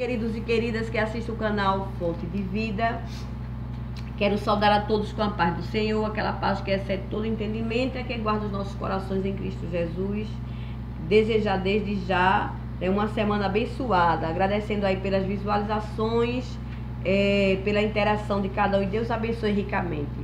Queridos e queridas que assistem o canal Fonte de Vida, quero saudar a todos com a paz do Senhor, aquela paz que excede todo entendimento e que guarda os nossos corações em Cristo Jesus. Desejar desde já uma semana abençoada, agradecendo aí pelas visualizações, pela interação de cada um, e Deus abençoe ricamente.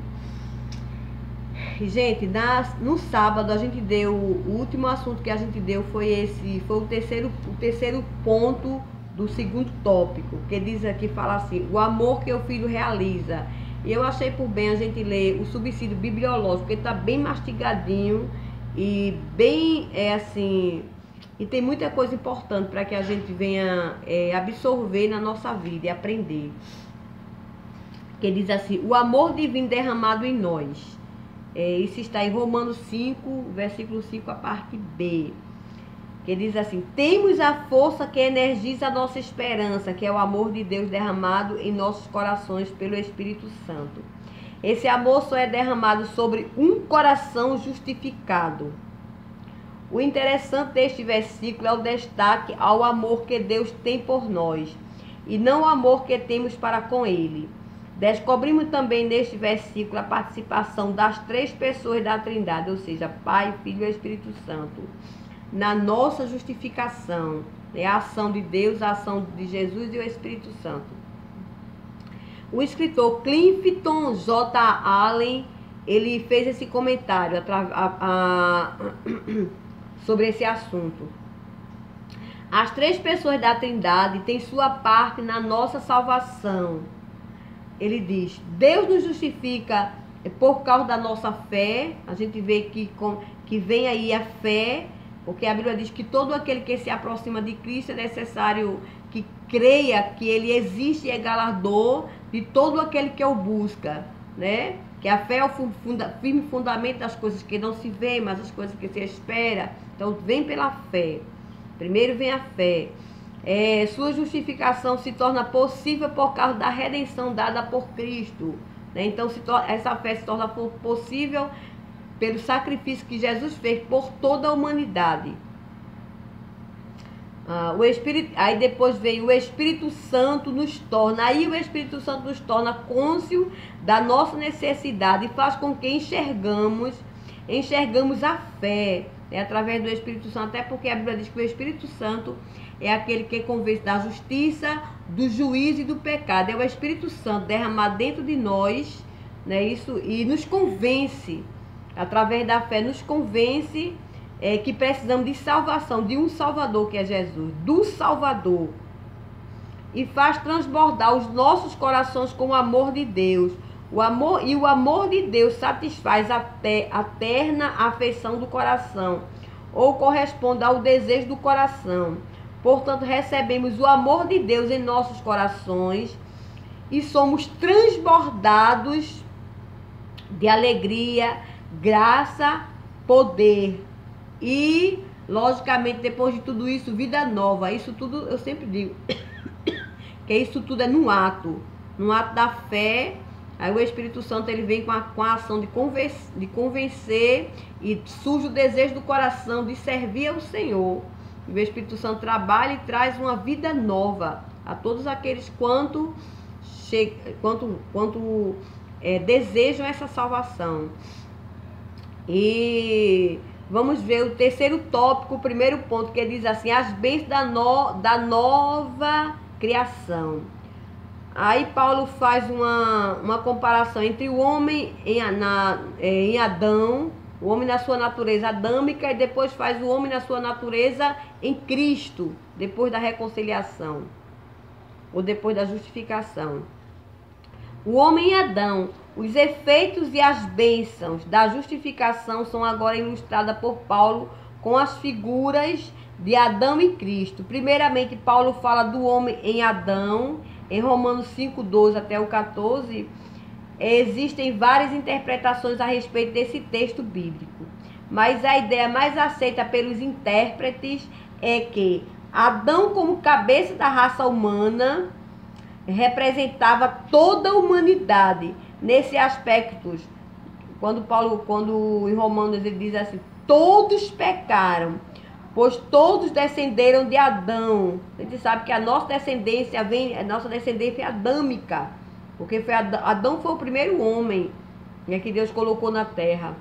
Gente, no sábado a gente deu, o último assunto que a gente deu foi o terceiro ponto do segundo tópico, que diz aqui, fala assim: o amor que o filho realiza. E eu achei por bem a gente ler o subsídio bibliológico, porque está bem mastigadinho e bem, assim, e tem muita coisa importante para que a gente venha absorver na nossa vida e aprender. Que diz assim: o amor divino derramado em nós. Isso está em Romanos 5, versículo 5, a parte B. Que diz assim: temos a força que energiza a nossa esperança, que é o amor de Deus derramado em nossos corações pelo Espírito Santo. Esse amor só é derramado sobre um coração justificado. O interessante deste versículo é o destaque ao amor que Deus tem por nós, e não o amor que temos para com Ele. Descobrimos também neste versículo a participação das três pessoas da Trindade, ou seja, Pai, Filho e Espírito Santo, na nossa justificação. É a ação de Deus, a ação de Jesus e o Espírito Santo. O escritor Clifton J. Allen, ele fez esse comentário sobre esse assunto. As três pessoas da Trindade têm sua parte na nossa salvação. Ele diz: Deus nos justifica por causa da nossa fé. A gente vê que vem aí a fé, porque a Bíblia diz que todo aquele que se aproxima de Cristo é necessário que creia que Ele existe e é galardor de todo aquele que o busca, né? Que a fé é o firme fundamento das coisas que não se vê, mas as coisas que se espera. Então vem pela fé. Primeiro vem a fé. Sua justificação se torna possível por causa da redenção dada por Cristo, né? Então essa fé se torna possível pelo sacrifício que Jesus fez por toda a humanidade. Aí depois vem o Espírito Santo nos torna. Aí o Espírito Santo nos torna cônscios da nossa necessidade e faz com que enxergamos a fé, né, através do Espírito Santo. Até porque a Bíblia diz que o Espírito Santo é aquele que convence da justiça, do juízo e do pecado. É o Espírito Santo derramado dentro de nós, né, e nos convence, através da fé, nos convence que precisamos de salvação, de um Salvador que é Jesus, do Salvador. E faz transbordar os nossos corações com o amor de Deus. O amor de Deus satisfaz a terna afeição do coração, ou corresponde ao desejo do coração. Portanto, recebemos o amor de Deus em nossos corações e somos transbordados de alegria, graça, poder e, logicamente, depois de tudo isso, vida nova. Isso tudo, eu sempre digo, que isso tudo é no ato da fé. Aí o Espírito Santo, ele vem com a ação de convencer, e surge o desejo do coração de servir ao Senhor. O Espírito Santo trabalha e traz uma vida nova a todos aqueles quanto desejam essa salvação. E vamos ver o terceiro tópico, o primeiro ponto, que diz assim: as bênçãos da nova criação. Aí Paulo faz uma comparação entre o homem em Adão, o homem na sua natureza adâmica, e depois faz o homem na sua natureza em Cristo, depois da reconciliação, ou depois da justificação. O homem em Adão, os efeitos e as bênçãos da justificação são agora ilustradas por Paulo com as figuras de Adão e Cristo. Primeiramente, Paulo fala do homem em Adão, em Romanos 5, 12 até o 14. Existem várias interpretações a respeito desse texto bíblico, mas a ideia mais aceita pelos intérpretes é que Adão, como cabeça da raça humana, representava toda a humanidade. Nesse aspecto, quando em Romanos ele diz assim: todos pecaram, pois todos descenderam de Adão. A gente sabe que a nossa descendência é adâmica, porque Adão foi o primeiro homem, né, que Deus colocou na terra.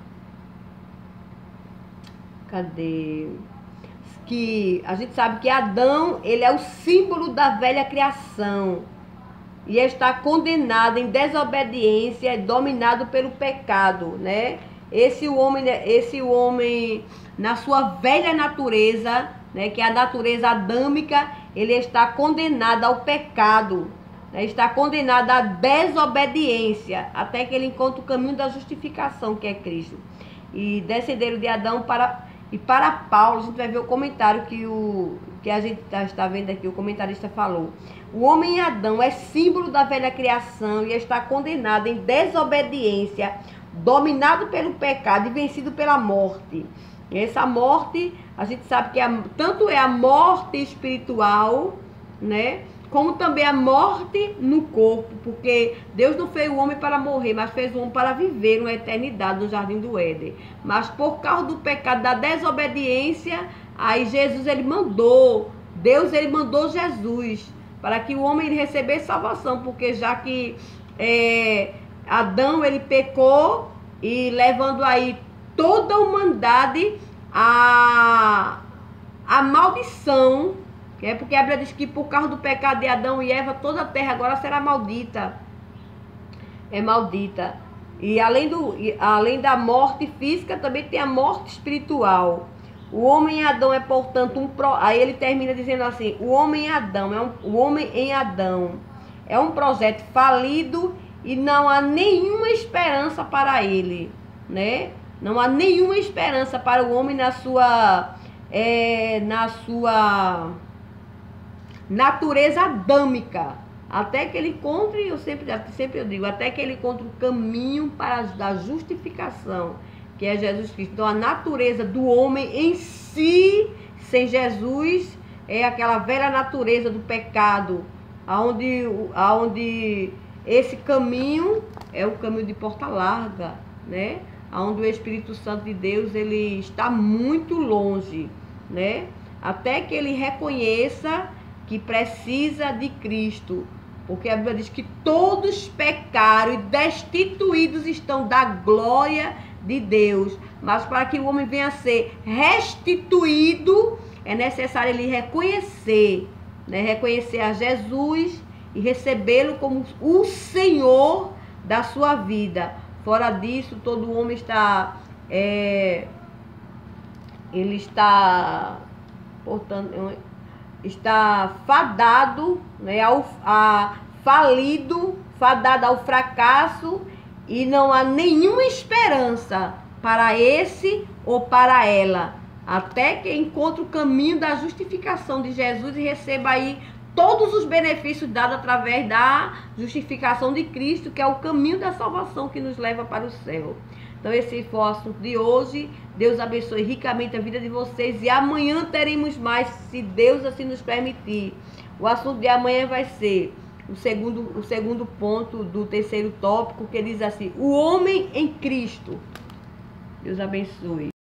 Cadê? Que a gente sabe que Adão, ele é o símbolo da velha criação e está condenado em desobediência, dominado pelo pecado, né? Esse homem na sua velha natureza, né, que é a natureza adâmica, ele está condenado ao pecado, né, está condenado à desobediência, até que ele encontre o caminho da justificação, que é Cristo. E descenderam de Adão para Paulo, a gente vai ver o comentário que a gente está vendo aqui, o comentarista falou. O homem em Adão é símbolo da velha criação e está condenado em desobediência, dominado pelo pecado e vencido pela morte. Essa morte, a gente sabe que tanto é a morte espiritual, né, como também a morte no corpo, porque Deus não fez o homem para morrer, mas fez o homem para viver uma eternidade no jardim do Éden. Mas por causa do pecado, da desobediência, aí Deus ele mandou Jesus para que o homem recebesse salvação, porque já que Adão ele pecou e levando aí toda a humanidade a maldição, porque a Bíblia diz que por causa do pecado de Adão e Eva, toda a terra agora será maldita. É maldita. E além da morte física, também tem a morte espiritual. O homem em Adão é, portanto, aí ele termina dizendo assim: o homem em Adão é um projeto falido e não há nenhuma esperança para ele, né? Não há nenhuma esperança para o homem na sua natureza adâmica, até que ele encontre, eu sempre digo, até que ele encontre o caminho da justificação, que é Jesus Cristo. Então a natureza do homem em si, sem Jesus, é aquela velha natureza do pecado, aonde esse caminho é o caminho de porta larga, né? Onde o Espírito Santo de Deus ele está muito longe, né? Até que ele reconheça que precisa de Cristo, porque a Bíblia diz que todos pecaram e destituídos estão da glória de Deus. Mas para que o homem venha a ser restituído, é necessário ele reconhecer, né? Reconhecer a Jesus e recebê-lo como o Senhor da sua vida. Fora disso, todo homem está fadado, né, fadado ao fracasso, e não há nenhuma esperança para esse ou para ela, até que encontre o caminho da justificação de Jesus e receba aí todos os benefícios dados através da justificação de Cristo, que é o caminho da salvação que nos leva para o céu. Então esse foi o assunto de hoje. Deus abençoe ricamente a vida de vocês e amanhã teremos mais, se Deus assim nos permitir. O assunto de amanhã vai ser o segundo ponto do terceiro tópico, que diz assim: o homem em Cristo. Deus abençoe.